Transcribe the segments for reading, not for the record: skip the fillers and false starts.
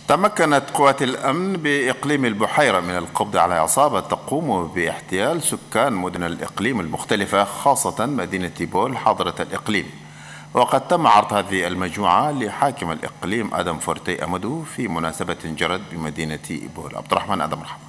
تمكنت قوات الأمن بإقليم البحيرة من القبض على عصابة تقوم باحتيال سكان مدن الإقليم المختلفة خاصة مدينة بول حاضرة الإقليم، وقد تم عرض هذه المجموعة لحاكم الإقليم آدم فورتي أمدو في مناسبة جرت بمدينة بول. عبد الرحمن آدم مرحبا.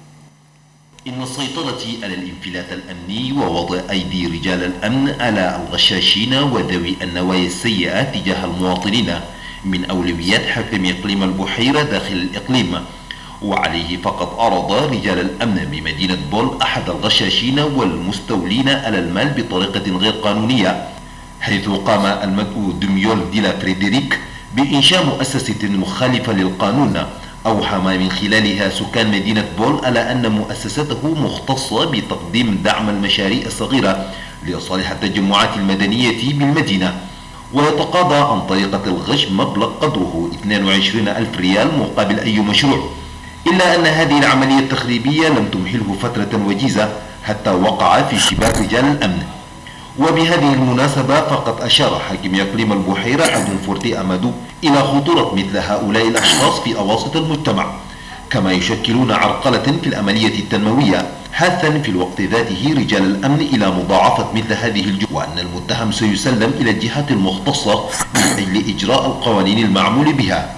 إن السيطرة على الانفلات الأمني ووضع أيدي رجال الأمن على الغشاشين وذوي النوايا السيئة تجاه المواطنين من أولويات حاكم إقليم البحيرة داخل الإقليم، وعليه فقد أراد رجال الأمن بمدينة بول أحد الغشاشين والمستولين على المال بطريقة غير قانونية، حيث قام المدعو دميول ديلا فريدريك بإنشاء مؤسسة مخالفة للقانون أوحم من خلالها سكان مدينة بول على أن مؤسسته مختصة بتقديم دعم المشاريع الصغيرة لصالح التجمعات المدنية بالمدينة، ويتقاضى عن طريقة الغش مبلغ قدره 22,000 ريال مقابل أي مشروع، إلا أن هذه العملية التخريبية لم تمهله فترة وجيزة حتى وقع في شباك رجال الأمن. وبهذه المناسبة فقد أشار حاكم إقليم البحيرة آدم فورتي أمدو إلى خطورة مثل هؤلاء الأشخاص في أواسط المجتمع، كما يشكلون عرقلة في العملية التنموية، حثا في الوقت ذاته رجال الأمن إلى مضاعفة مثل هذه الجرائم، وأن المتهم سيسلم إلى الجهات المختصة من أجل إجراء القوانين المعمول بها.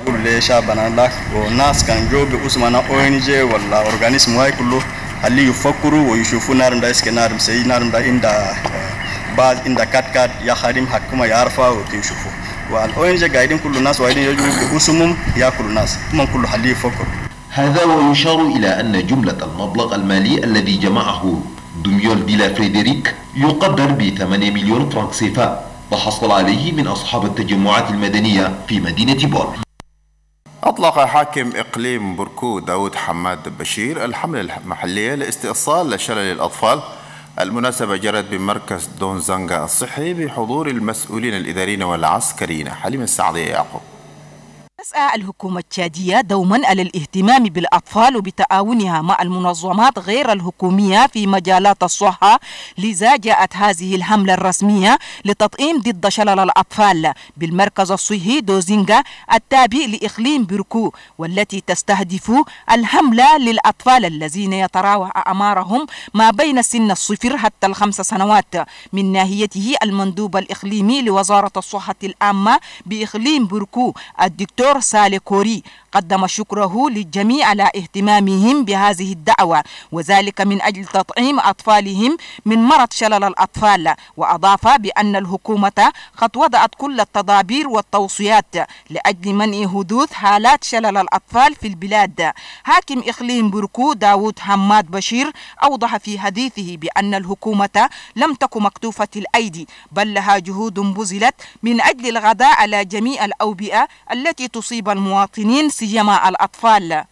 والناس كان جو بأسمنا ONG ولا أورغانيزم واي كله اللي يفكروا ويشوفوا نارم دا إسك نارم سي نارم دا إندا بعض إندا كات يا خادم حكومة يعرفها وتشوفوا، والONG قاعدين كل الناس وايدين يجوا بأسمهم يأكلوا الناس من كله اللي يفكر. هذا ويشار إلى أن جملة المبلغ المالي الذي جمعه دميول ديلا فريدريك يقدر ب8 مليون فرنك سيفا، وحصل عليه من أصحاب التجمعات المدنية في مدينة بول. أطلق حاكم إقليم بركو داود حماد بشير الحملة المحلية لاستئصال شلل الأطفال. المناسبة جرت بمركز دون زنغا الصحي بحضور المسؤولين الإداريين والعسكريين. حليم السعدية يعقوب. تسعى الحكومة التشادية دوما على الاهتمام بالأطفال وبتعاونها مع المنظمات غير الحكومية في مجالات الصحة، لذا جاءت هذه الحملة الرسمية لتطعيم ضد شلل الأطفال بالمركز الصحي دوزينغا التابع لإقليم بركو، والتي تستهدف الحملة للأطفال الذين يتراوح أعمارهم ما بين سن الصفر حتى ال5 سنوات. من ناحيته المندوب الإقليمي لوزارة الصحة العامة بإقليم بركو الدكتور سالي كوري قدم شكره للجميع على اهتمامهم بهذه الدعوة، وذلك من أجل تطعيم أطفالهم من مرض شلل الأطفال، وأضاف بأن الحكومة قد وضعت كل التدابير والتوصيات لأجل منع حدوث حالات شلل الأطفال في البلاد. حاكم إقليم بركو داود حماد بشير أوضح في حديثه بأن الحكومة لم تكن مكتوفة الأيدي، بل لها جهود بذلت من أجل الغضاء على جميع الأوبئة التي تصيب المواطنين سيما الأطفال.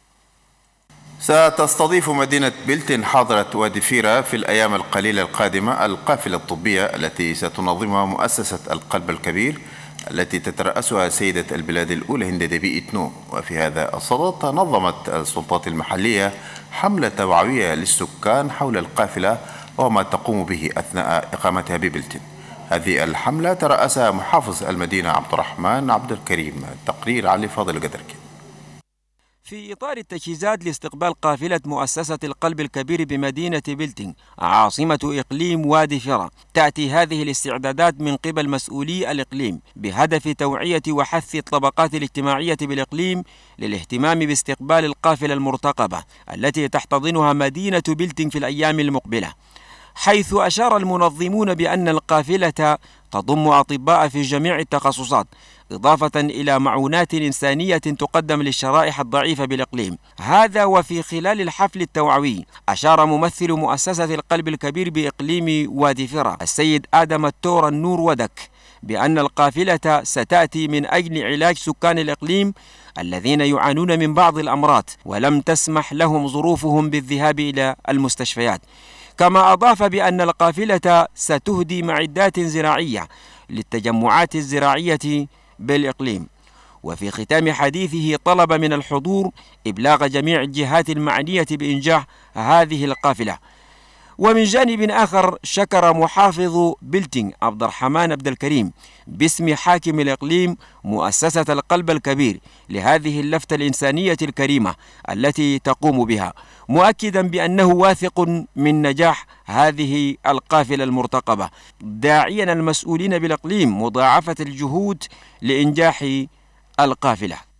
ستستضيف مدينة بلتن حاضرة وادي فيرة في الأيام القليلة القادمة القافلة الطبية التي ستنظمها مؤسسة القلب الكبير التي تترأسها سيدة البلاد الأولى هند دبي إتنو. وفي هذا الصدد نظمت السلطات المحلية حملة توعوية للسكان حول القافلة وما تقوم به أثناء إقامتها ببلتن. هذه الحملة ترأسها محافظ المدينة عبد الرحمن عبد الكريم. التقرير علي فاضل قدركي. في إطار التجهيزات لاستقبال قافلة مؤسسة القلب الكبير بمدينة بلتن عاصمة إقليم وادي فيرة، تأتي هذه الاستعدادات من قبل مسؤولي الإقليم بهدف توعية وحث الطبقات الاجتماعية بالإقليم للاهتمام باستقبال القافلة المرتقبة التي تحتضنها مدينة بلتن في الأيام المقبلة، حيث أشار المنظمون بأن القافلة تضم أطباء في جميع التخصصات، إضافة إلى معونات إنسانية تقدم للشرائح الضعيفة بالإقليم. هذا وفي خلال الحفل التوعوي أشار ممثل مؤسسة القلب الكبير بإقليم وادي فيرة السيد آدم التور النور ودك بأن القافلة ستأتي من أجل علاج سكان الإقليم الذين يعانون من بعض الأمراض ولم تسمح لهم ظروفهم بالذهاب إلى المستشفيات. كما أضاف بأن القافلة ستهدي معدات زراعية للتجمعات الزراعية بالإقليم. وفي ختام حديثه طلب من الحضور إبلاغ جميع الجهات المعنية بإنجاح هذه القافلة. ومن جانب آخر شكر محافظ بلتينغ عبد الرحمن عبد الكريم باسم حاكم الإقليم مؤسسة القلب الكبير لهذه اللفتة الإنسانية الكريمة التي تقوم بها، مؤكدا بأنه واثق من نجاح هذه القافلة المرتقبة، داعيا المسؤولين بالإقليم مضاعفة الجهود لإنجاح القافلة.